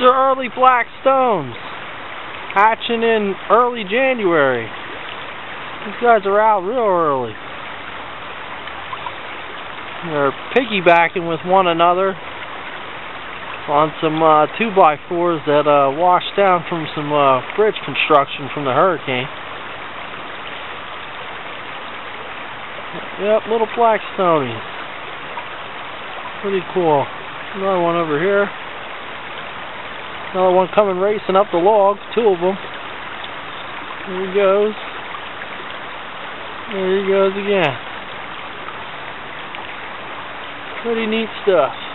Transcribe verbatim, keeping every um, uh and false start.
are early black stones, hatching in early January. These guys are out real early. They're piggybacking with one another on some uh, two by fours that uh, washed down from some uh, bridge construction from the hurricane. Yep, little black stonies. Pretty cool. Another one over here. Another one coming racing up the log. Two of them. There he goes. There he goes again. Pretty neat stuff.